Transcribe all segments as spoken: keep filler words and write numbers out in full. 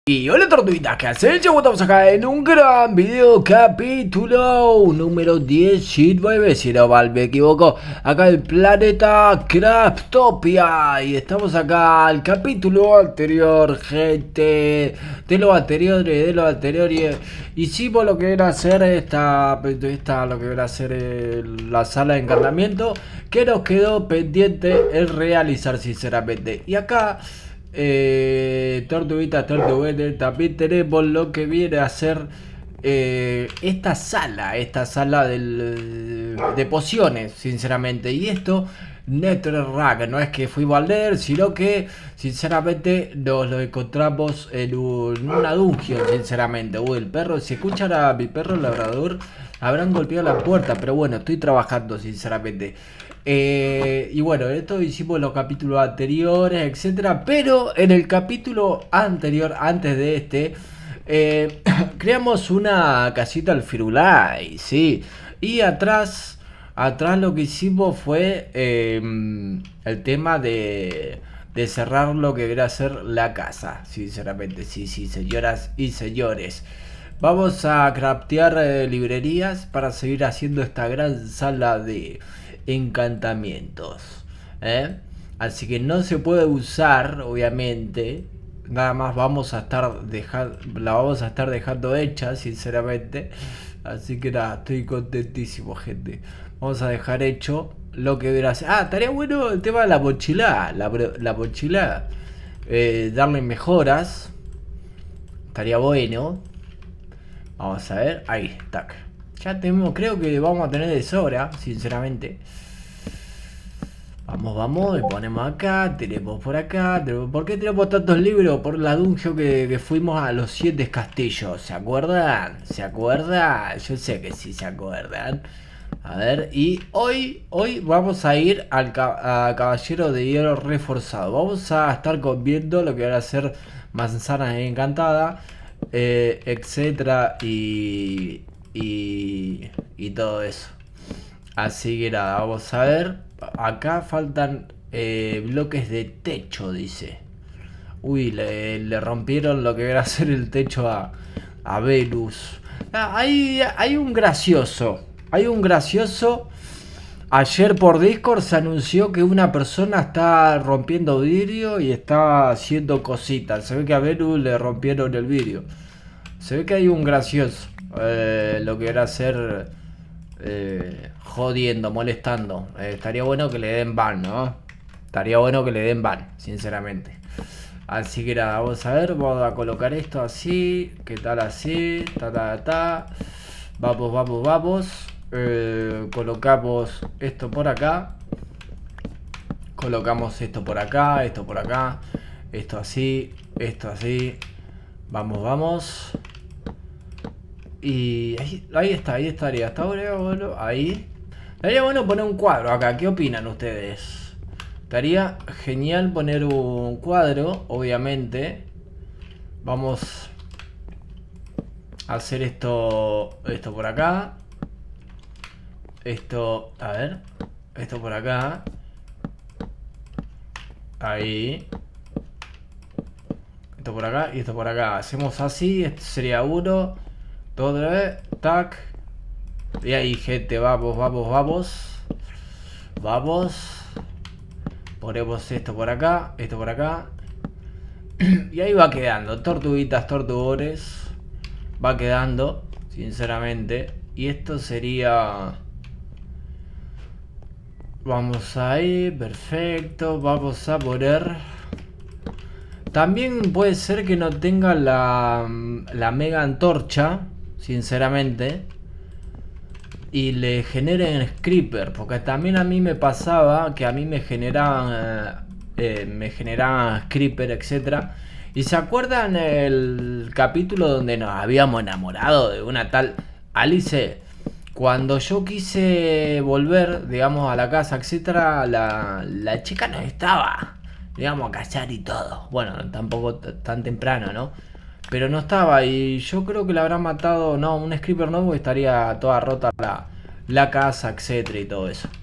Y hola tortuguitas, ¿qué hacen? Ya estamos acá en un gran video capítulo número diecinueve, si no mal me equivoco, acá el planeta Craftopia. Y estamos acá al capítulo anterior, gente. De lo anterior, de lo anterior y, hicimos lo que era hacer esta, esta lo que era hacer el, la sala de encantamiento, que nos quedó pendiente el realizar sinceramente. Y acá... Eh, tortuguita, tortuguete, también tenemos lo que viene a ser eh, esta sala, esta sala del, de pociones, sinceramente. Y esto, Netherrack, no es que fuimos al Nether, sino que, sinceramente, nos lo encontramos en, un, en una dungeon, sinceramente. Uy, el perro, si escuchan a mi perro labrador, habrán golpeado la puerta, pero bueno, estoy trabajando, sinceramente. Eh, y bueno, esto hicimos en los capítulos anteriores, etcétera. Pero en el capítulo anterior, antes de este, eh, creamos una casita al Firulais, sí. Y atrás, atrás lo que hicimos fue eh, el tema de, de cerrar lo que era hacer la casa, sinceramente. Sí, sí, señoras y señores. Vamos a craftear eh, librerías para seguir haciendo esta gran sala de encantamientos, ¿eh? Así que no se puede usar, obviamente. Nada más vamos a estar dejando, la vamos a estar dejando hecha, sinceramente. Así que nada, estoy contentísimo, gente. Vamos a dejar hecho lo que deberá hacer. Ah, estaría bueno el tema de la mochila. La, la mochila, eh, darle mejoras. Estaría bueno. Vamos a ver, ahí, tac. Ya tenemos, creo que vamos a tener de sobra, sinceramente. Vamos, vamos, y ponemos acá, tenemos por acá. Tenemos, ¿por qué tenemos tantos libros? Por la dungeon que, que fuimos a los siete castillos. ¿Se acuerdan? ¿Se acuerdan? Yo sé que sí se acuerdan. A ver, y hoy, hoy vamos a ir al a Caballero de Hierro Reforzado. Vamos a estar viendo lo que van a ser manzanas encantadas, eh, etcétera, y, y, y todo eso. Así que nada, vamos a ver. Acá faltan eh, bloques de techo, dice. Uy, le, le rompieron lo que era hacer el techo a, a Venus. Ah, hay, hay un gracioso. Hay un gracioso. Ayer por Discord se anunció que una persona está rompiendo vidrio y está haciendo cositas. Se ve que a Venus le rompieron el vidrio. Se ve que hay un gracioso. Eh, lo que era hacer... Eh, jodiendo, molestando. Eh, estaría bueno que le den ban, ¿no? Estaría bueno que le den ban, sinceramente. Así que nada, vamos a ver. Vamos a colocar esto así. ¿Qué tal así? Ta, ta, ta. Vamos, vamos, vamos. Eh, colocamos esto por acá. Colocamos esto por acá. Esto por acá. Esto así. Esto así. Vamos, vamos. Y ahí, ahí está, ahí estaría. Está bueno, ahí. Estaría bueno poner un cuadro acá. ¿Qué opinan ustedes? Estaría genial poner un cuadro, obviamente. Vamos a hacer esto, esto por acá. Esto, a ver. Esto por acá. Ahí. Esto por acá y esto por acá. Hacemos así. Esto sería uno. Todo otra vez. Tac. Y ahí, gente. Vamos, vamos, vamos. Vamos. Ponemos esto por acá. Esto por acá. Y ahí va quedando. Tortuguitas, tortugones. Va quedando. Sinceramente. Y esto sería... Vamos ahí. Perfecto. Vamos a poner... También puede ser que no tenga la, la mega antorcha, sinceramente, y le generen creeper, porque también a mí me pasaba que a mí me generaban eh, me generaban creeper, etcétera. Y se acuerdan el capítulo donde nos habíamos enamorado de una tal Alice. Cuando yo quise volver, digamos, a la casa, etcétera, la, la chica no estaba. Digamos, a cazar y todo. Bueno, tampoco tan temprano, ¿no? Pero no estaba y yo creo que la habrán matado. No, un Creeper nuevo estaría toda rota la, la casa, etcétera y todo eso.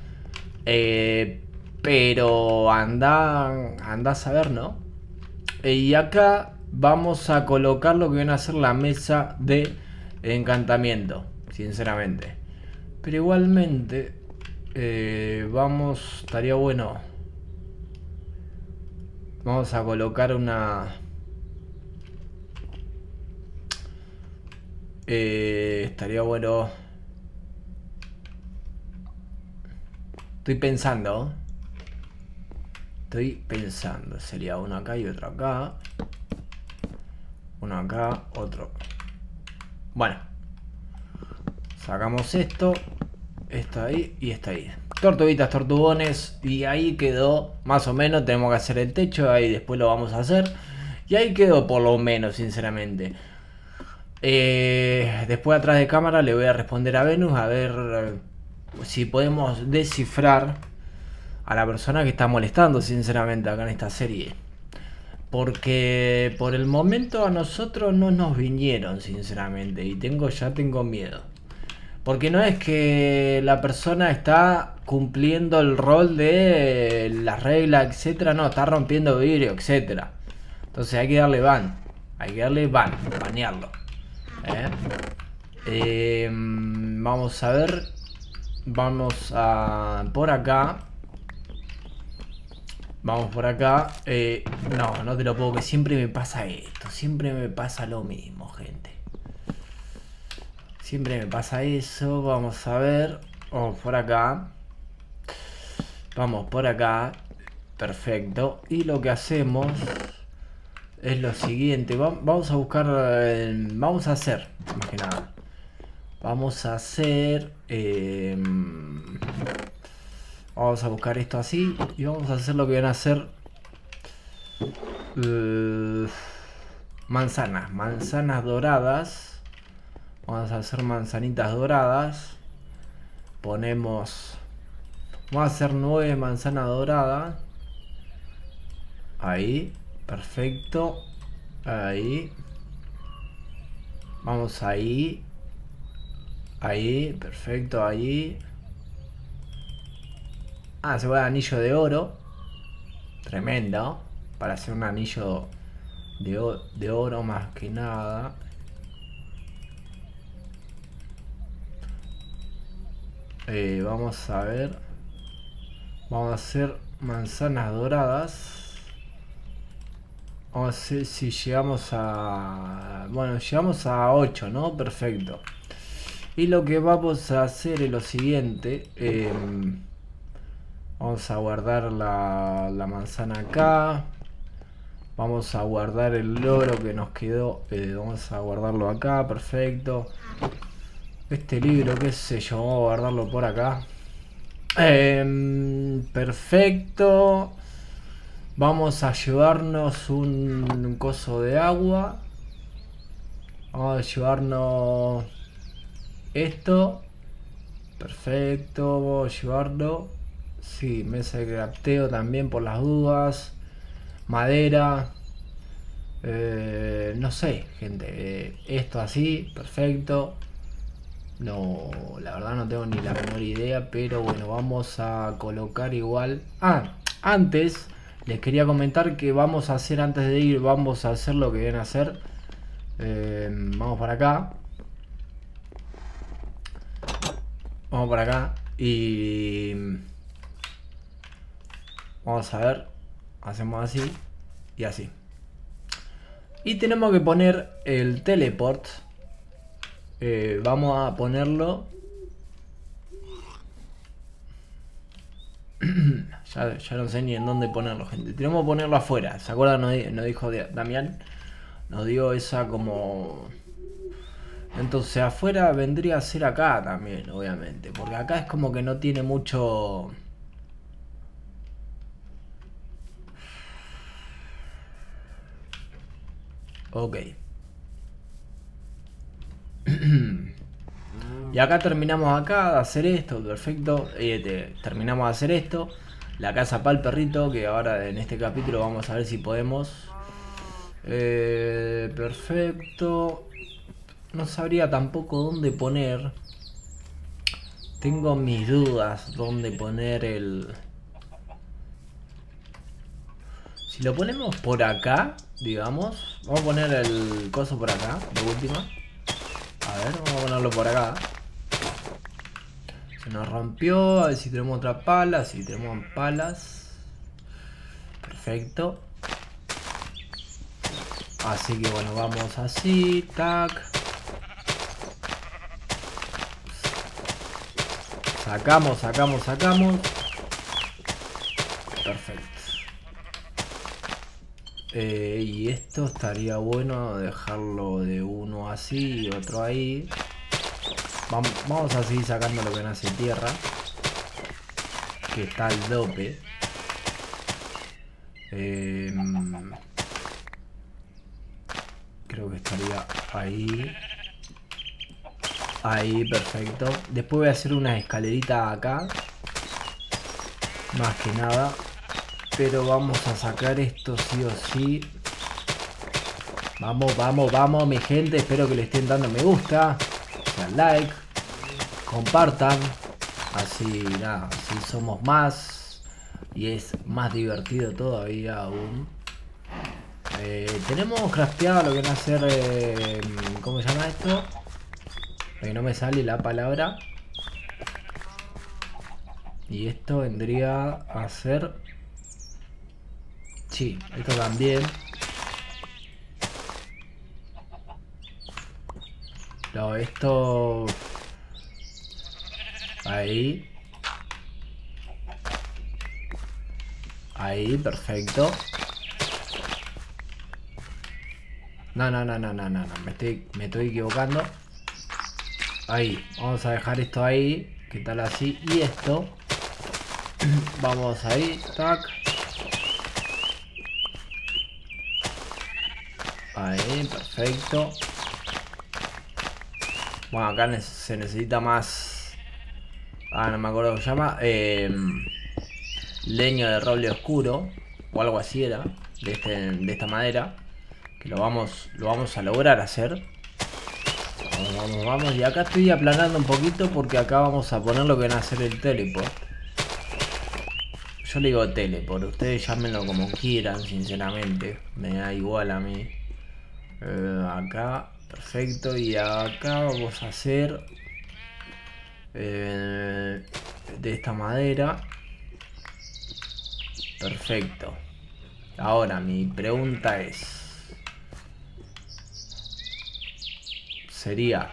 Eh, pero anda, anda a saber, ¿no? Y acá vamos a colocar lo que viene a ser la mesa de encantamiento, sinceramente. Pero igualmente, eh, vamos, estaría bueno. Vamos a colocar una... Eh, estaría bueno... Estoy pensando. Estoy pensando. Sería uno acá y otro acá. Uno acá, otro. Bueno. Sacamos esto. Esto ahí y esto ahí. Tortuguitas, tortugones. Y ahí quedó. Más o menos. Tenemos que hacer el techo. Ahí después lo vamos a hacer. Y ahí quedó por lo menos, sinceramente. Eh, después atrás de cámara le voy a responder a Venus. A ver si podemos descifrar a la persona que está molestando, sinceramente, acá en esta serie. Porque por el momento a nosotros no nos vinieron, sinceramente. Y tengo ya tengo miedo. Porque no es que la persona está cumpliendo el rol de las reglas, etcétera. No, está rompiendo vidrio, etcétera. Entonces hay que darle ban. Hay que darle ban, banearlo. ¿Eh? Eh, vamos a ver. Vamos a... por acá. Vamos por acá. Eh, no, no te lo puedo, que siempre me pasa esto. Siempre me pasa lo mismo, gente. Siempre me pasa eso. Vamos a ver. Vamos por acá. Vamos por acá. Perfecto. Y lo que hacemos es lo siguiente. Vamos a buscar... Eh, vamos a hacer, más que nada. Vamos a hacer... Eh, vamos a buscar esto así. Y vamos a hacer lo que van a hacer... Uh, manzanas. Manzanas doradas. Vamos a hacer manzanitas doradas. Ponemos... Vamos a hacer nueve manzanas doradas. Ahí. Perfecto. Ahí. Vamos ahí. Ahí. Perfecto. Ahí. Ah, se va el anillo de oro. Tremendo. Para hacer un anillo de, de oro más que nada. Eh, vamos a ver. Vamos a hacer manzanas doradas. Vamos a ver si llegamos a... Bueno, llegamos a ocho, ¿no? Perfecto. Y lo que vamos a hacer es lo siguiente. Eh, vamos a guardar la, la manzana acá. Vamos a guardar el oro que nos quedó. Eh, vamos a guardarlo acá. Perfecto. Este libro, qué sé yo. Vamos a guardarlo por acá. Eh, perfecto. Vamos a llevarnos un, un coso de agua. Vamos a llevarnos esto. Perfecto. Vamos a llevarlo. Sí, mesa de crafteo también por las dudas. Madera. Eh, no sé, gente. Eh, esto así, perfecto. No, la verdad no tengo ni la menor idea. Pero bueno, vamos a colocar igual. Ah, antes... Les quería comentar que vamos a hacer, antes de ir, vamos a hacer lo que vienen a hacer. Eh, vamos para acá. Vamos para acá. Y... Vamos a ver. Hacemos así. Y así. Y tenemos que poner el teleport. Eh, vamos a ponerlo... Ya, ya no sé ni en dónde ponerlo, gente. Tenemos que ponerlo afuera. ¿Se acuerdan? Nos, nos dijo Damián. Nos dio esa como... Entonces afuera vendría a ser acá también, obviamente. Porque acá es como que no tiene mucho... Ok. Y acá terminamos acá de hacer esto, perfecto. Eh, te, terminamos de hacer esto. La casa para el perrito, que ahora en este capítulo vamos a ver si podemos. Eh, perfecto. No sabría tampoco dónde poner. Tengo mis dudas dónde poner el... Si lo ponemos por acá, digamos, vamos a poner el coso por acá, de última. A ver, vamos a ponerlo por acá. Se nos rompió, a ver si tenemos otra pala, si tenemos palas. Perfecto. Así que bueno, vamos así, tac. Sacamos, sacamos, sacamos. Perfecto. Eh, y esto estaría bueno dejarlo de uno así y otro ahí. Vamos, vamos a seguir sacando lo que nace tierra, que está al dope. Eh, creo que estaría ahí. Ahí, perfecto. Después voy a hacer una escalerita acá. Más que nada. Pero vamos a sacar esto sí o sí. Vamos, vamos, vamos, mi gente. Espero que le estén dando me gusta. O sea, like. Compartan. Así, nada, así somos más. Y es más divertido todavía aún. Eh, tenemos crafteado lo que viene a ser... Eh, ¿Cómo se llama esto? Que no me sale la palabra. Y esto vendría a ser... Sí, esto también. No, esto... Ahí. Ahí, perfecto. No, no, no, no, no, no, no. Me estoy, me estoy equivocando. Ahí, vamos a dejar esto ahí. ¿Qué tal así? Y esto. Vamos ahí, tac. Ahí, perfecto. Bueno, acá ne se necesita más. Ah, no me acuerdo cómo se llama. Eh, leño de roble oscuro. O algo así era. De, este, de esta madera. Que lo vamos, lo vamos a lograr hacer. Vamos, vamos, vamos. Y acá estoy aplanando un poquito porque acá vamos a poner lo que viene a hacer el teleport. Yo le digo teleport. Ustedes llámenlo como quieran, sinceramente. Me da igual a mí. Eh, acá, perfecto. Y acá vamos a hacer... Eh, de esta madera. Perfecto. Ahora mi pregunta es... Sería...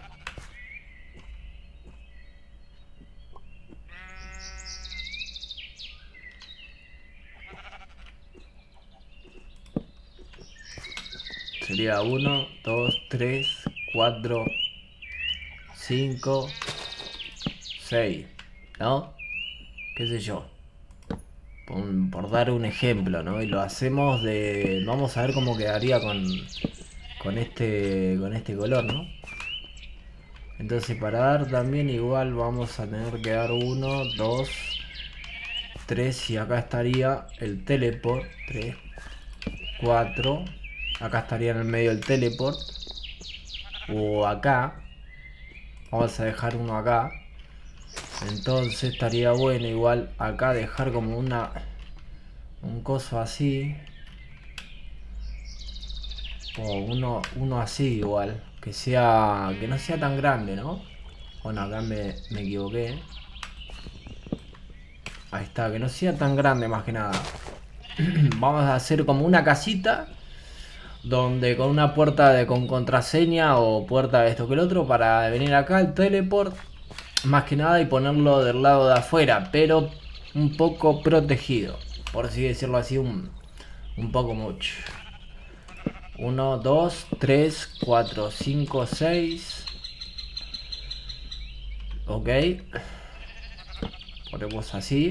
Sería uno, dos, tres, cuatro, cinco, seis, ¿no? ¿Qué sé yo? Por, por dar un ejemplo, ¿no? Y lo hacemos de... Vamos a ver cómo quedaría con, con, este, con este color, ¿no? Entonces para dar también igual vamos a tener que dar uno, dos, tres y acá estaría el teleport. tres, cuatro. Acá estaría en el medio el teleport. O acá. Vamos a dejar uno acá. Entonces estaría bueno igual acá dejar como una... Un coso así. O uno, uno así igual. Que sea... Que no sea tan grande, ¿no? Bueno, acá me, me equivoqué. Ahí está, que no sea tan grande más que nada. Vamos a hacer como una casita. Donde con una puerta de, con contraseña o puerta de esto que el otro. Para venir acá el teleport. Más que nada y ponerlo del lado de afuera. Pero un poco protegido. Por así decirlo así, un, un poco mucho. uno, dos, tres, cuatro, cinco, seis. Ok. Ponemos así.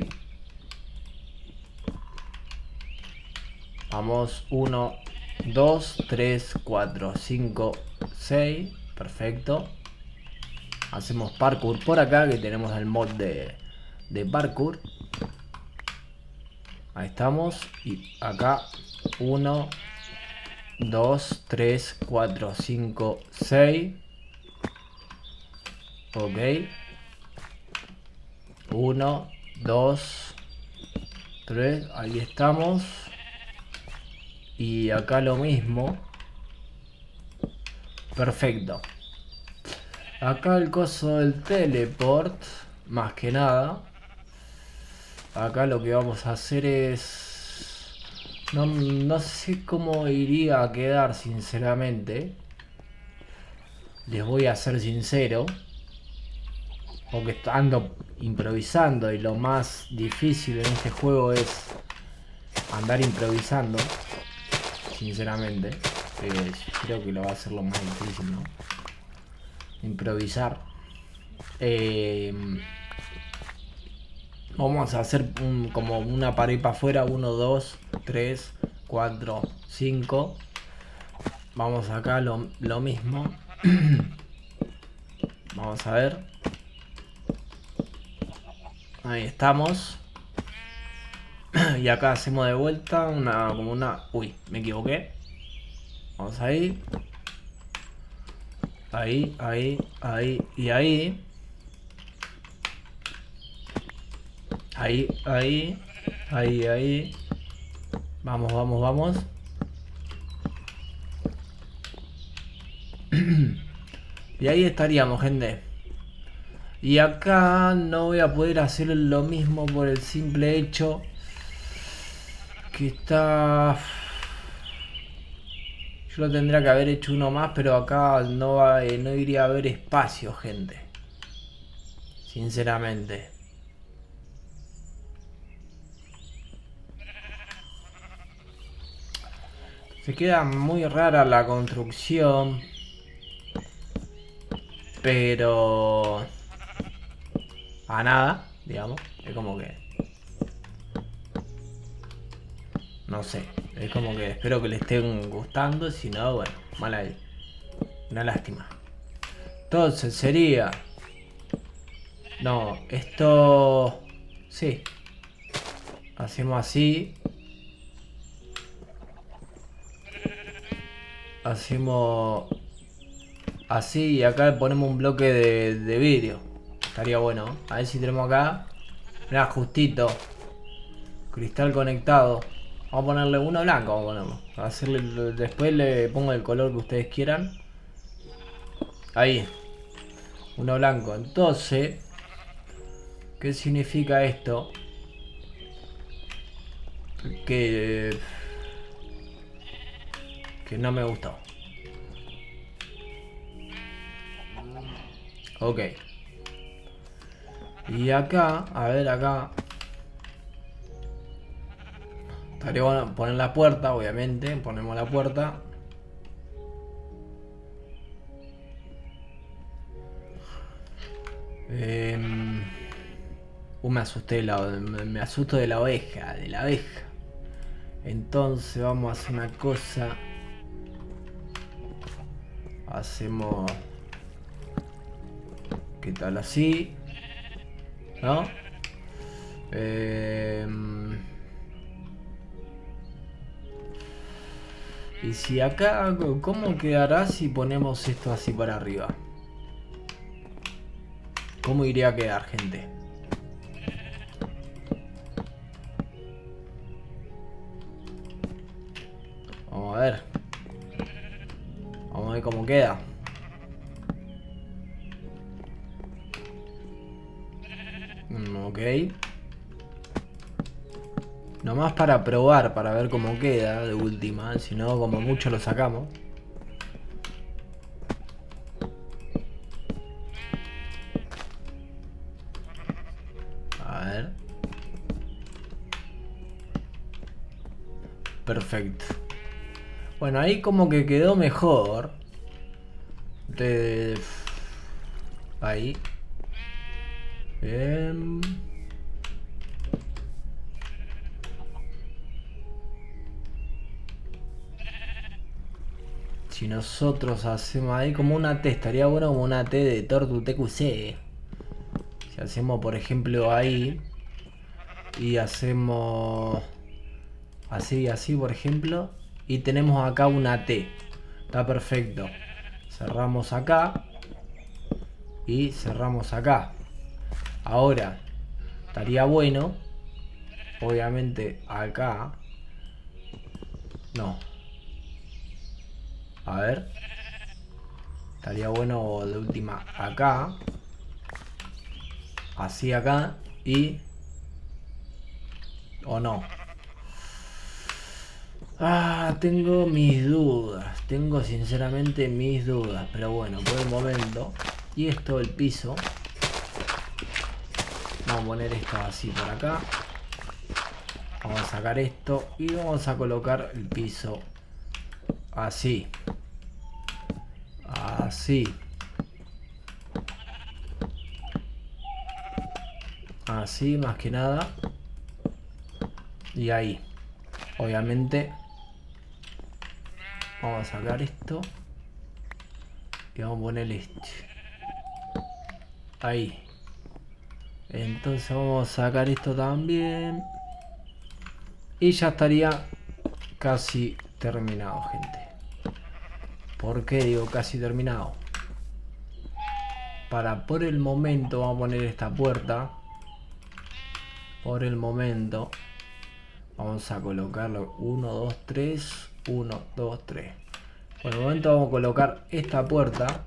Vamos, uno, dos, tres, cuatro, cinco, seis. Perfecto. Hacemos parkour por acá, que tenemos el mod de, de parkour. Ahí estamos. Y acá, uno, dos, tres, cuatro, cinco, seis. Ok. uno, dos, tres. Ahí estamos. Y acá lo mismo. Perfecto. Acá el coso del teleport. Más que nada. Acá lo que vamos a hacer es... No, no sé cómo iría a quedar, sinceramente. Les voy a ser sincero. Porque ando improvisando. Y lo más difícil en este juego es andar improvisando. Sinceramente. Eh, creo que lo va a ser lo más difícil, ¿no? Improvisar. Eh, vamos a hacer un, como una pared para afuera. uno, dos, tres, cuatro, cinco. Vamos acá lo, lo mismo. Vamos a ver. Ahí estamos. Y acá hacemos de vuelta una como una... Uy, me equivoqué. Vamos ahí. Ahí, ahí, ahí y ahí. Ahí, ahí. Ahí, ahí. Vamos, vamos, vamos. Y ahí estaríamos, gente. Y acá no voy a poder hacer lo mismo por el simple hecho que está... Yo lo tendría que haber hecho uno más, pero acá no, va, no iría a haber espacio, gente. Sinceramente. Se queda muy rara la construcción. Pero... a nada, digamos. Es como que... no sé. Es como que espero que le estén gustando. Si no, bueno, mala ahí. Una lástima. Entonces sería... no, esto... sí. Hacemos así. Hacemos... así y acá ponemos un bloque de, de vidrio. Estaría bueno. A ver si tenemos acá. Mirá, justito. Cristal conectado. Vamos a ponerle uno blanco. Vamos a ponerlo. A hacerle, después le pongo el color que ustedes quieran. Ahí. Uno blanco. Entonces, ¿qué significa esto? Que... que no me gustó. Ok. Y acá, a ver acá. Estaría bueno poner la puerta, obviamente. Ponemos la puerta. Eh, uh, me asusté de la, me, me asusto de la oveja, de la abeja. Entonces vamos a hacer una cosa. Hacemos... ¿qué tal así? ¿No? Eh, y si acá, ¿cómo quedará si ponemos esto así para arriba? ¿Cómo iría a quedar, gente? Vamos a ver. Vamos a ver cómo queda. Ok. Nomás para probar, para ver cómo queda de última. Si no, como mucho lo sacamos. A ver. Perfecto. Bueno, ahí como que quedó mejor. De... ahí. Bien. Si nosotros hacemos ahí como una T, estaría bueno como una T de Tortu T Q C. Si hacemos por ejemplo ahí. Y hacemos... así, así por ejemplo. Y tenemos acá una T. Está perfecto. Cerramos acá. Y cerramos acá. Ahora, estaría bueno, obviamente acá, no, A ver. Estaría bueno de última acá. Así acá. Y... ¿O no? Ah, tengo mis dudas. Tengo sinceramente mis dudas. Pero bueno, por el momento. Y esto, el piso. Vamos a poner esto así por acá. Vamos a sacar esto. Y vamos a colocar el piso así. Así. Así más que nada. Y ahí. Obviamente. Vamos a sacar esto. Y vamos a poner este. Ahí. Entonces vamos a sacar esto también. Y ya estaría casi terminado, gente. ¿Por qué digo casi terminado? Para por el momento vamos a poner esta puerta. Por el momento vamos a colocarlo uno, dos, tres. uno, dos, tres. Por el momento vamos a colocar esta puerta.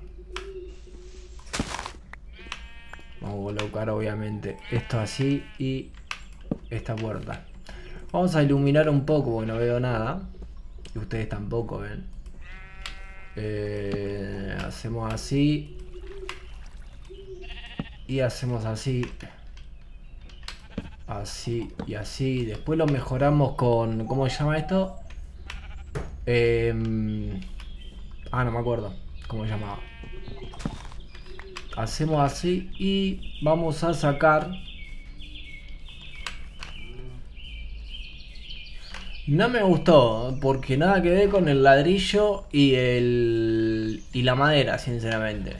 Vamos a colocar obviamente esto así y esta puerta. Vamos a iluminar un poco porque no veo nada. Y ustedes tampoco ven. Eh, hacemos así. Y hacemos así. Así y así. Después lo mejoramos con... ¿Cómo se llama esto? Eh, ah, no me acuerdo cómo se llamaba. Hacemos así y vamos a sacar. No me gustó porque nada que ver con el ladrillo y el y la madera, sinceramente.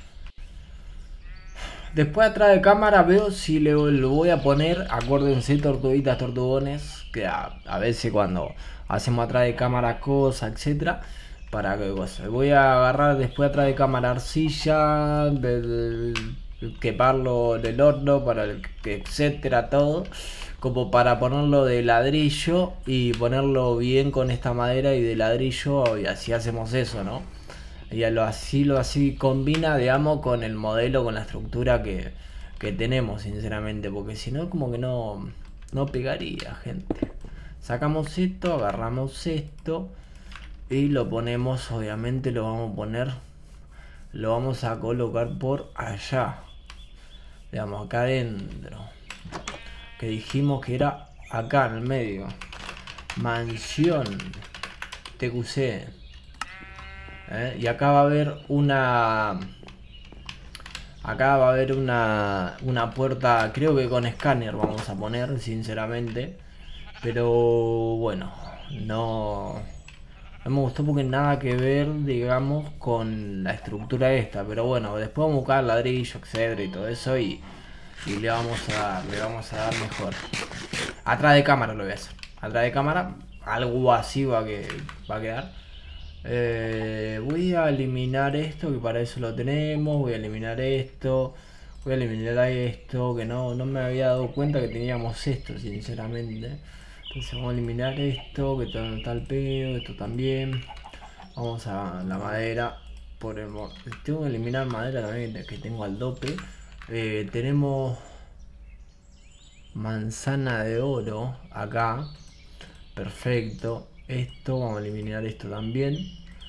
Después atrás de cámara veo si le, lo voy a poner. Acuérdense, tortuguitas, tortugones, que a, a veces cuando hacemos atrás de cámara cosas, etcétera. Para qué cosa. Voy a agarrar después atrás de cámara arcilla, del, quemarlo del horno, para el, etcétera, todo. Como para ponerlo de ladrillo y ponerlo bien con esta madera y de ladrillo. Y así hacemos eso, ¿no? Y lo así lo así combina, digamos, con el modelo, con la estructura que, que tenemos, sinceramente. Porque si no, como que no, no pegaría, gente. Sacamos esto, agarramos esto. Y lo ponemos, obviamente lo vamos a poner, lo vamos a colocar por allá. Digamos, acá adentro. Que dijimos que era acá en el medio. Mansión T Q C. ¿Eh? Y acá va a haber una... Acá va a haber una, una puerta, creo que con escáner vamos a poner, sinceramente. Pero bueno, no... No me gustó porque nada que ver, digamos, con la estructura esta. Pero bueno, después vamos a buscar ladrillo, etcétera y todo eso. Y, y le vamos a dar, le vamos a dar mejor. Atrás de cámara lo voy a hacer. Atrás de cámara, algo así va, que, va a quedar. Eh, voy a eliminar esto, que para eso lo tenemos. Voy a eliminar esto. Voy a eliminar esto, que no, no me había dado cuenta que teníamos esto, sinceramente. Entonces vamos a eliminar esto, que está el pedo, esto también. Vamos a la madera. Por el, tengo que eliminar madera también, que tengo al dope. Eh, tenemos manzana de oro acá. Perfecto. Esto, vamos a eliminar esto también.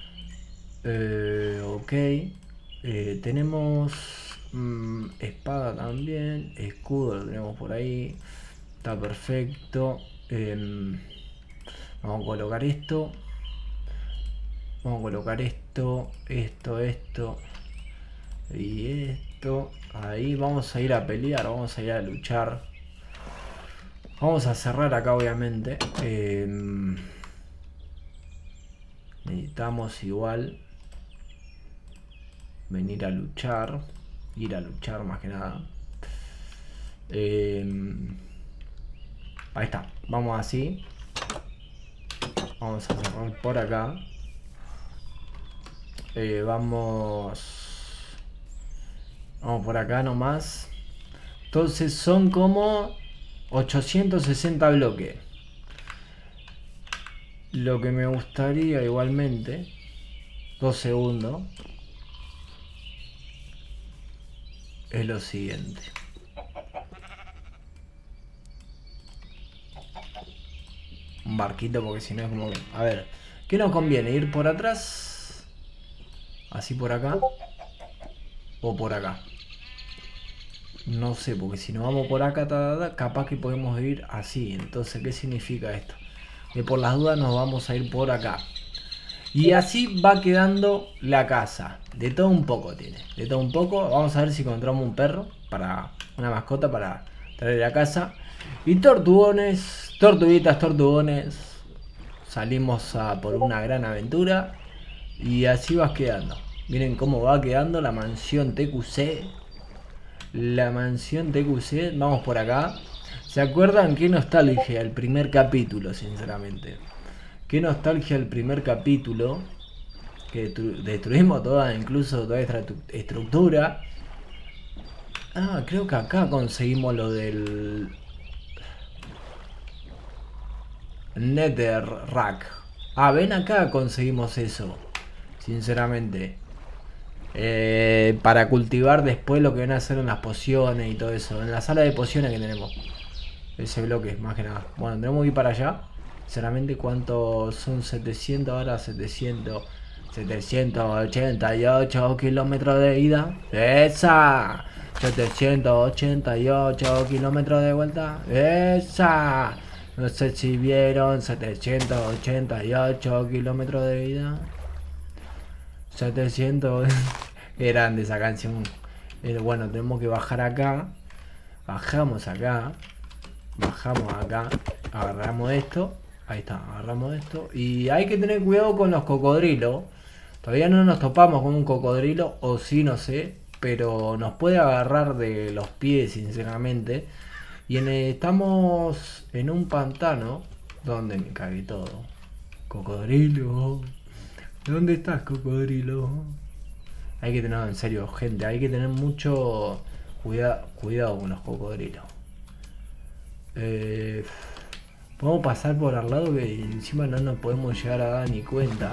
Eh, ok. Eh, tenemos mmm, espada también. Escudo lo tenemos por ahí. Está perfecto. Eh, vamos a colocar esto. Vamos a colocar esto, esto, esto y esto. Ahí vamos a ir a pelear, vamos a ir a luchar. Vamos a cerrar acá, obviamente. Eh, necesitamos igual venir a luchar. Ir a luchar más que nada. Eh, ahí está, vamos así. Vamos a cerrar por acá. Eh, vamos Vamos por acá nomás. Entonces son como ochocientos sesenta bloques. Lo que me gustaría igualmente Dos segundos. Es lo siguiente. Un barquito porque si no es como... A ver, ¿qué nos conviene? ¿Ir por atrás? ¿Así por acá? ¿O por acá? No sé, porque si nos vamos por acá, ta, ta, ta, capaz que podemos ir así. Entonces, ¿qué significa esto? Que por las dudas nos vamos a ir por acá. Y así va quedando la casa. De todo un poco tiene. De todo un poco. Vamos a ver si encontramos un perro. Para una mascota para traer a casa. Y tortugones. Tortuguitas, tortugones. Salimos a por una gran aventura. Y así va quedando. Miren cómo va quedando la mansión T Q C. La mansión T Q C. Vamos por acá. ¿Se acuerdan? Qué nostalgia el primer capítulo, sinceramente. Qué nostalgia el primer capítulo. Que destruimos toda, incluso toda esta estructura. Ah, creo que acá conseguimos lo del Netherrack. Ah, ven, acá conseguimos eso. Sinceramente. Eh, para cultivar después lo que van a hacer en las pociones y todo eso. En la sala de pociones que tenemos. Ese bloque, más que nada. Bueno, tenemos que ir para allá. Sinceramente, ¿cuántos son? setecientos, ahora setecientos. setecientos ochenta y ocho kilómetros de ida. ¡Esa! setecientos ochenta y ocho kilómetros de vuelta. ¡Esa! No sé si vieron. setecientos ochenta y ocho kilómetros de ida. setecientos. Qué grande esa canción. Pero bueno, tenemos que bajar acá. Bajamos acá. Bajamos acá. Agarramos esto. Ahí está, agarramos esto. Y hay que tener cuidado con los cocodrilos. Todavía no nos topamos con un cocodrilo. O sí, no sé. Pero nos puede agarrar de los pies, sinceramente. Y en, estamos en un pantano. Donde me cagué todo. Cocodrilo. ¿Dónde estás, cocodrilo? Hay que tener, en serio, gente. Hay que tener mucho cuida, cuidado con los cocodrilos. Eh... Podemos pasar por al lado que encima no nos podemos llegar a dar ni cuenta.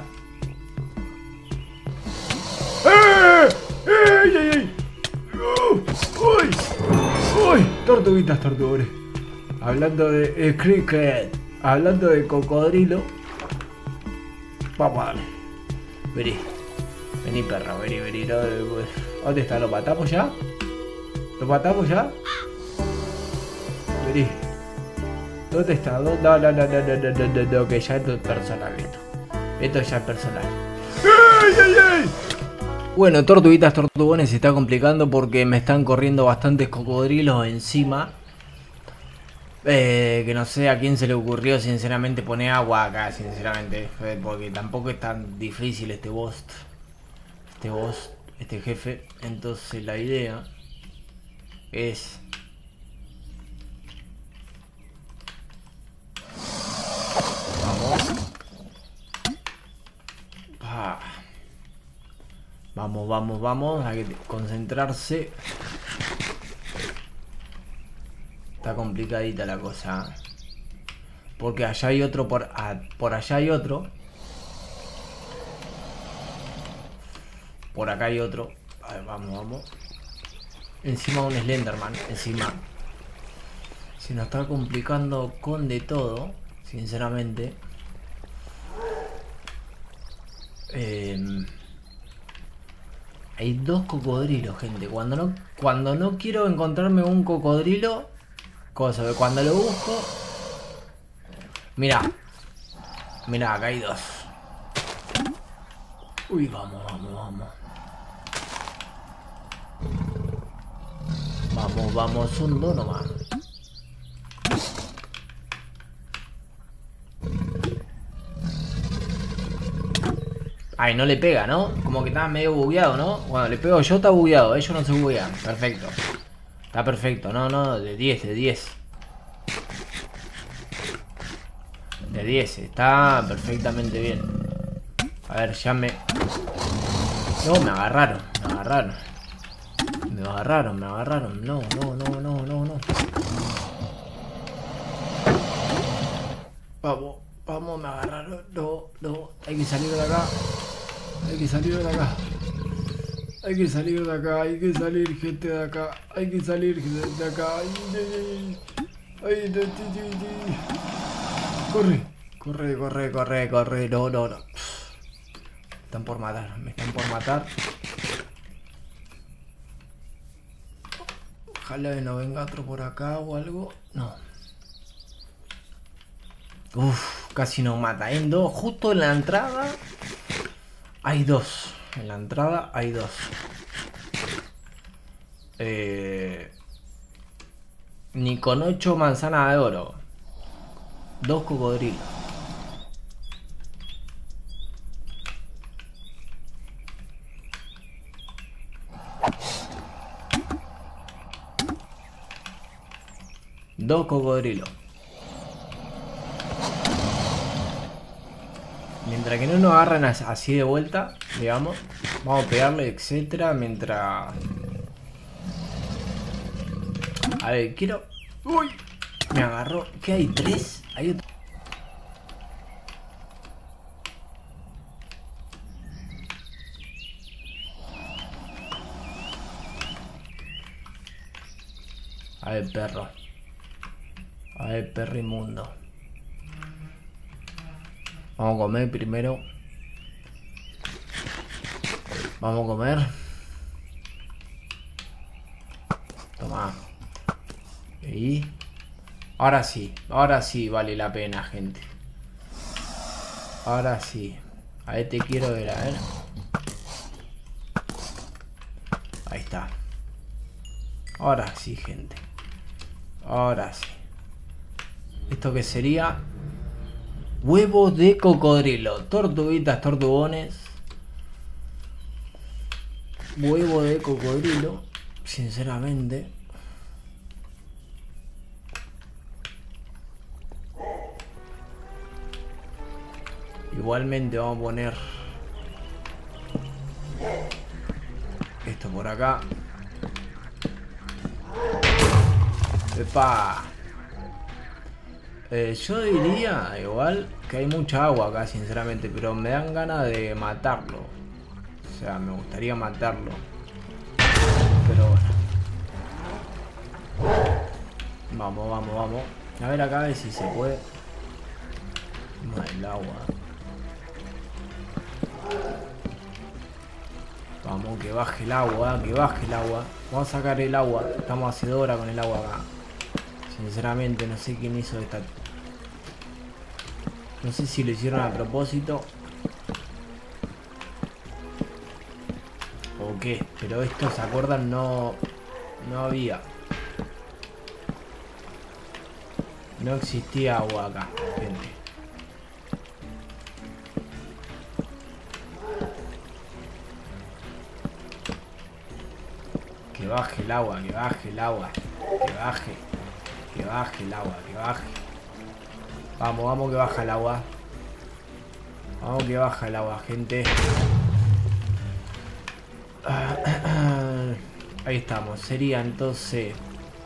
¡Eh! ¡Ey, ey, ey! ¡Uy! ¡Uy! Tortuguitas, tortugones. Hablando de eh, cricket. Hablando de cocodrilo. Vamos a darle. Vení. Vení, perro. Vení, vení. No, ¿dónde está? ¿Lo matamos ya? ¿Lo matamos ya? Vení. ¿Dónde está? No, no, no, no, no, no, no, no, no, que ya esto es personal esto. Esto ya es personal. ¡Ey, ey, ey! Bueno, tortuguitas, tortugones, se está complicando porque me están corriendo bastantes cocodrilos encima. Eh, que no sé a quién se le ocurrió, sinceramente, poner agua acá, sinceramente. Porque tampoco es tan difícil este boss. Este boss, este jefe. Entonces la idea es... Vamos, vamos, vamos. Hay que concentrarse. Está complicadita la cosa. Porque allá hay otro por... Ah, por allá hay otro. Por acá hay otro. A ver, vamos, vamos. Encima un Slenderman. Encima. Se nos está complicando con de todo. Sinceramente. Eh... Hay dos cocodrilos, gente. Cuando no, cuando no quiero encontrarme un cocodrilo, cosa que cuando lo busco... Mirá. Mirá, acá hay dos. Uy, vamos, vamos, vamos. Vamos, vamos, son dos nomás. Ay, no le pega, ¿no? Como que está medio bugueado, ¿no? Bueno, le pego yo, está bugueado. Ellos no se buguean. Perfecto. Está perfecto. No, no, de diez, de diez. De diez. Está perfectamente bien. A ver, ya me... No, me agarraron. Me agarraron. Me agarraron, me agarraron. No, no, no, no, no, no. Vamos, vamos, me agarraron. No, no. Hay que salir de acá. Hay que salir de acá. Hay que salir de acá. Hay que salir, gente de acá. Hay que salir de acá. Ay, ay, ay, ay, ay, ay. Corre. Corre, corre, corre, corre. No, no, no. Me están por matar. Me están por matar. Ojalá no venga otro por acá o algo. No. Uff, casi nos mata. En dos, justo en la entrada. Hay dos. En la entrada hay dos. Eh, ni con ocho manzanas de oro. Dos cocodrilos. Dos cocodrilos. Mientras que no nos agarren así de vuelta, digamos, vamos a pegarle, etcétera. Mientras... A ver, quiero... Uy, me agarró. ¿Qué hay? ¿Tres? Hay otro. A ver, perro. A ver, perro inmundo. Vamos a comer primero. Vamos a comer. Toma. Y... Ahora sí. Ahora sí vale la pena, gente. Ahora sí. A ver, te quiero ver, a ver. Ahí está. Ahora sí, gente. Ahora sí. ¿Esto qué sería? Huevos de cocodrilo. Tortuguitas, tortugones. Huevo de cocodrilo. Sinceramente. Igualmente vamos a poner esto por acá. Epa. Eh, yo diría igual que hay mucha agua acá, sinceramente, pero me dan ganas de matarlo. O sea, me gustaría matarlo. Pero bueno. Vamos, vamos, vamos. A ver acá a ver si se puede. No, el agua. Vamos, que baje el agua, que baje el agua. Vamos a sacar el agua. Estamos hace dos horas con el agua acá. Sinceramente no sé quién hizo esta. No sé si lo hicieron a propósito o qué, pero esto, ¿se acuerdan? No, no había. No existía agua acá, gente. Que baje el agua, que baje el agua, que baje. Que baje el agua, que baje. Vamos, vamos que baja el agua. Vamos que baja el agua, gente. Ahí estamos. Sería entonces...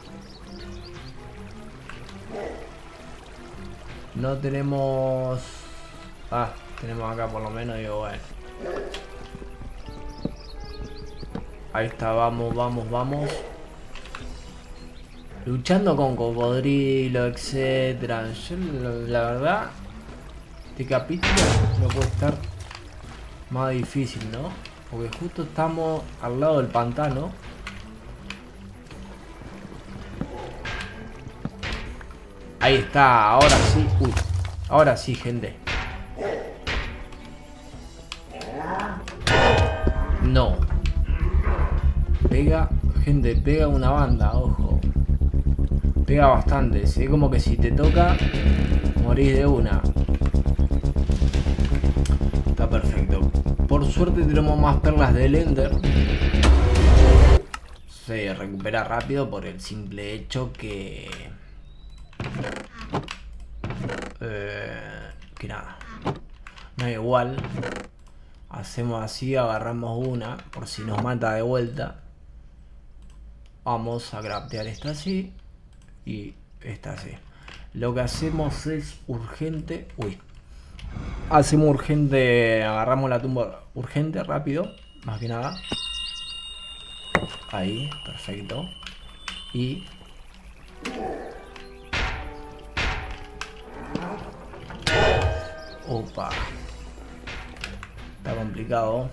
No tenemos... Ah, tenemos acá por lo menos, digo, bueno. Ahí está, vamos, vamos, vamos. Luchando con cocodrilo, etcétera. Yo, la verdad, este capítulo no puede estar más difícil, ¿no? Porque justo estamos al lado del pantano. Ahí está, ahora sí. Uy, ahora sí, gente. No. Pega, gente, pega una banda, ojo. Pega bastante, ¿sí? Como que si te toca, morís de una. Está perfecto. Por suerte tenemos más perlas del Ender. Se recupera rápido por el simple hecho que... Eh, que nada. No es igual. Hacemos así, agarramos una. Por si nos mata de vuelta. Vamos a craftear esta así. Y esta así. Lo que hacemos es urgente. Uy. Hacemos urgente, agarramos la tumba urgente, rápido, más que nada. Ahí, perfecto. Y... Opa. Está complicado.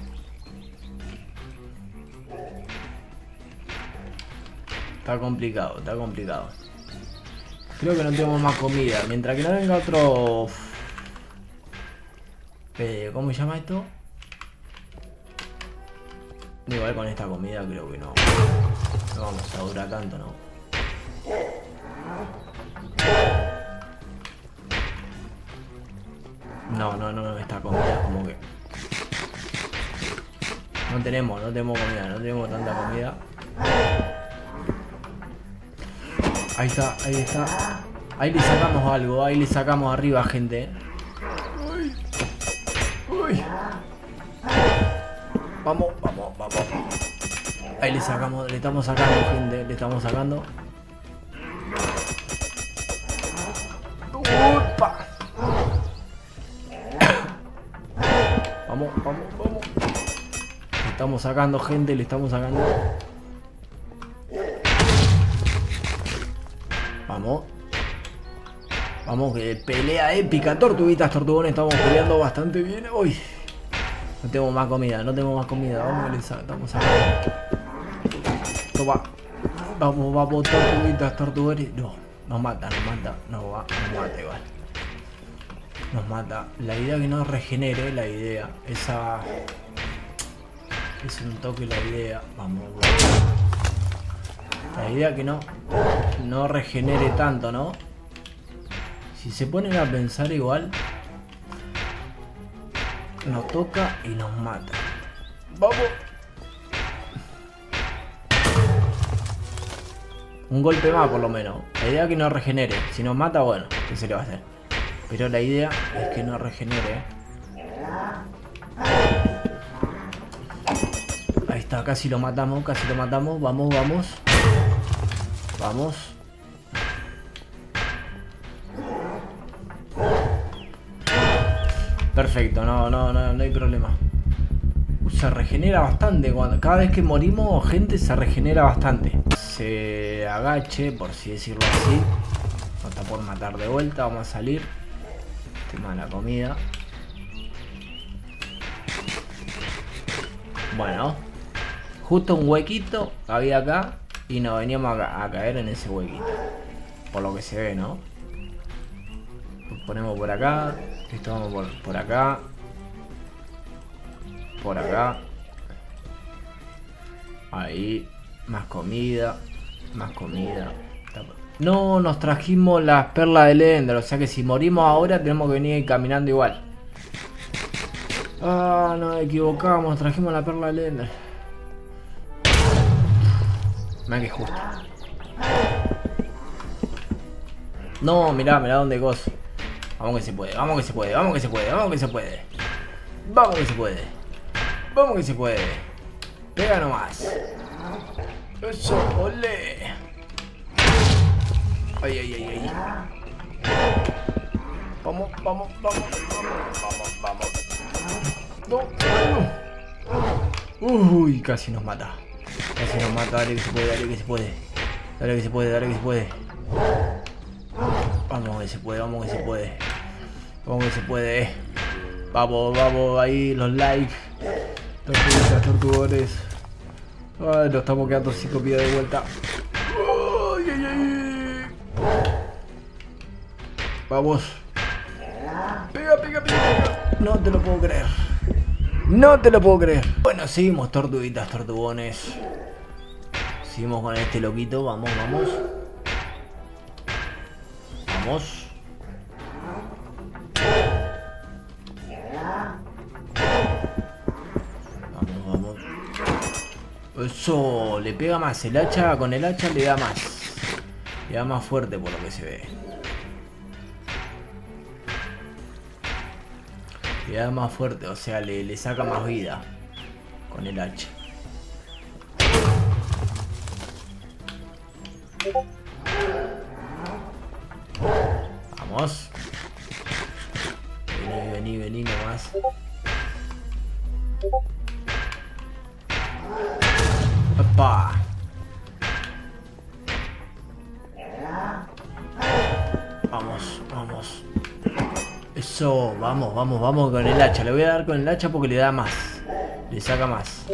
Está complicado, está complicado. Creo que no tenemos más comida. Mientras que no venga otro... Eh, ¿Cómo se llama esto? Igual con esta comida creo que no. No vamos a durar tanto, ¿no? No, no, no, esta comida es como que... No tenemos, no tenemos comida, no tenemos tanta comida. Ahí está, ahí está. Ahí le sacamos algo, ahí le sacamos arriba, gente. Uy. Uy. Vamos, vamos, vamos. Ahí le sacamos, le estamos sacando, gente, le estamos sacando. Upa. Vamos, vamos, vamos. Le estamos sacando, gente, le estamos sacando. Vamos. Vamos, que pelea épica. Tortuguitas, tortugones, estamos peleando bastante bien. Uy. No tengo más comida, no tengo más comida. Vamos, que le estamos sacando. Toma. Vamos, vamos, tortuguitas, tortugones. No, nos mata, nos mata. No va, nos mata igual. Nos mata. La idea que no regenere, la idea. Esa... Es un toque la idea. Vamos, vamos. La idea que no... No regenere tanto, ¿no? Si se ponen a pensar igual... Nos toca y nos mata. ¡Vamos! Un golpe más por lo menos. La idea es que no regenere. Si nos mata, bueno, ¿qué se le va a hacer? Pero la idea es que no regenere. Ahí está, casi lo matamos, casi lo matamos. Vamos, vamos. Vamos. Perfecto, no, no, no, no hay problema. Se regenera bastante. Cuando, cada vez que morimos, gente, se regenera bastante. Se agache, por así decirlo así. No está por matar de vuelta, vamos a salir. Tema de la comida. Bueno. Justo un huequito había acá. Y nos veníamos a, a caer en ese huequito. Por lo que se ve, ¿no? Ponemos por acá. Esto vamos por, por acá. Por acá. Ahí. Más comida. Más comida. No, nos trajimos las perlas del Ender. O sea que si morimos ahora tenemos que venir caminando igual. Ah, nos equivocamos. Trajimos la perla del Ender. Mira que justo. No, mirá, mirá dónde gozo. Vamos que se puede, vamos que se puede, vamos que se puede, vamos que se puede. Vamos que se puede. Vamos que se puede. Pega nomás. Eso, ole. Ay, ay, ay, ay. Vamos, vamos, vamos, vamos, vamos, vamos. No, no. Uy, casi nos mata. Casi nos mata, dale que se puede, dale que se puede. Dale que se puede, dale que se puede. Vamos que se puede, vamos que se puede. Vamos que se puede. Vamos, vamos, ahí los likes. Tortugas, tortugones. Ay, nos estamos quedando sin comida de vuelta. Ay, ay, ay. Vamos. Pega, pega, pega, pega. No te lo puedo creer. No te lo puedo creer. Bueno, seguimos, tortuguitas, tortugones. Seguimos con este loquito. Vamos, vamos. Vamos. Vamos, vamos. Eso, le pega más. El hacha, con el hacha le da más. Le da más fuerte por lo que se ve. Le da más fuerte, o sea, le, le saca más vida con el hacha. Vamos. vení, vení nomás. ¡Opa! Vamos, vamos. Eso, vamos, vamos, vamos con el hacha. Le voy a dar con el hacha porque le da más. Le saca más.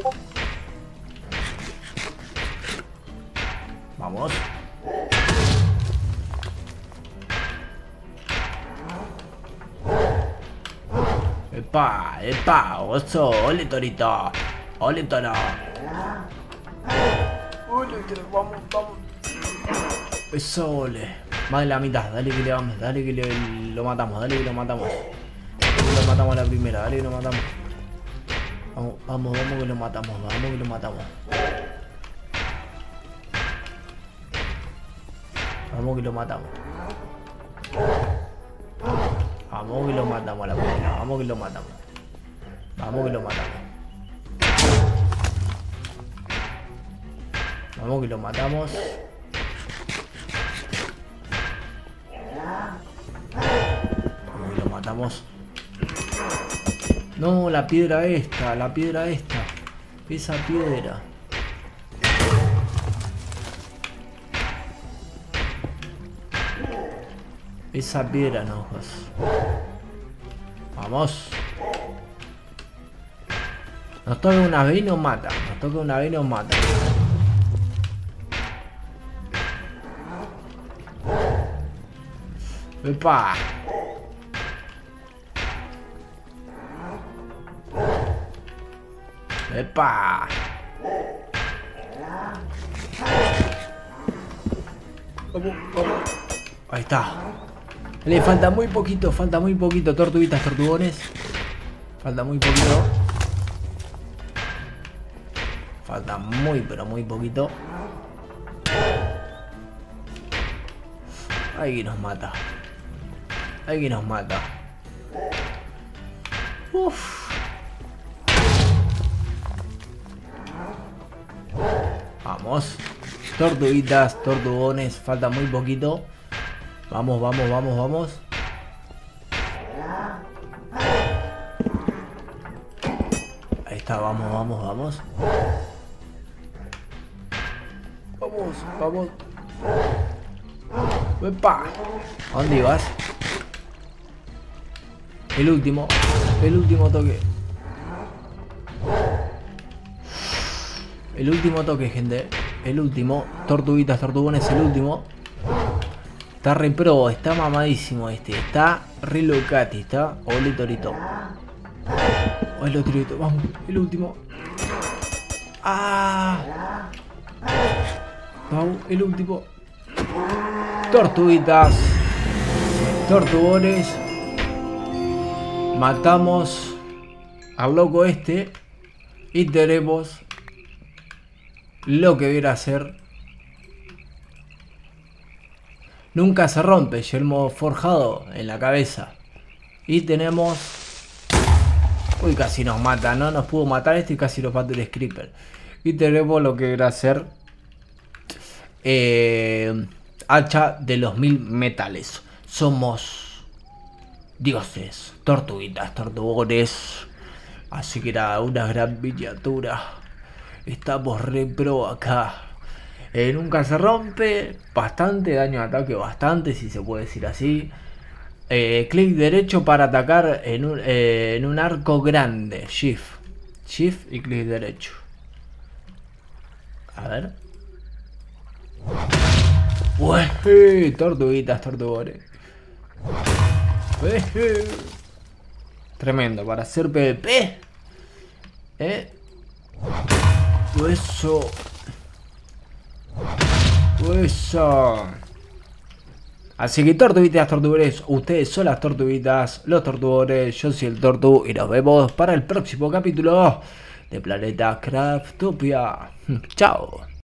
Vamos. Epa, epa, oso, ole torito. Ole toro. Ole toro, vamos, vamos. Eso, ole. Más de la mitad, dale que le vamos, dale que le, lo matamos, dale que lo matamos. Dale que lo matamos a la primera, dale que lo matamos. Vamos, vamos, vamos que lo matamos, vamos que lo matamos. Vamos que lo matamos. Vamos que lo matamos a la primera, vamos que lo matamos. Vamos que lo matamos. Vamos que lo matamos. Vamos que lo matamos. No, la piedra esta, la piedra esta. Esa piedra. Esa piedra no, pues. Vamos. Nos toca una vez y nos mata. Nos toca una vez y nos mata. ¡Epa! ¡Epa! Vamos, vamos. Ahí está. Le falta muy poquito, falta muy poquito. Tortuguitas, tortugones. Falta muy poquito. Falta muy, pero muy poquito. Ay, que nos mata. Ay, que nos mata. Uf. Vamos. Tortuguitas, tortugones. Falta muy poquito. Vamos, vamos, vamos, vamos. Ahí está, vamos, vamos, vamos. Vamos, vamos. ¡Epa! ¿A dónde ibas? El último. El último toque. El último toque, gente. El último. Tortuguitas, tortugones, el último. Está re pro, está mamadísimo este. Está re locati, está. Ole torito. Ole torito, vamos, el último. Ah. Vamos, el último. Tortuguitas. Tortugones. Matamos al loco este. Y tenemos lo que viene a ser. Nunca se rompe, yelmo forjado en la cabeza. Y tenemos... Uy, casi nos mata, no nos pudo matar este y casi nos mata el Screeper. Y tenemos lo que viene a ser... Eh, hacha de los mil metales. Somos dioses, tortuguitas, tortugones. Así que era una gran miniatura. Estamos re pro acá. Eh, nunca se rompe. Bastante daño de ataque, bastante, si se puede decir así. Eh, clic derecho para atacar en un, eh, en un arco grande. Shift. Shift y clic derecho. A ver. Ué, tortuguitas, tortugones. Tremendo, para hacer PvP. Eh. Eso. Eso. Así que tortuguitas, tortugones, ustedes son las tortuguitas, los tortugones, yo soy el tortu y nos vemos para el próximo capítulo de Planeta Craftopia. Chao.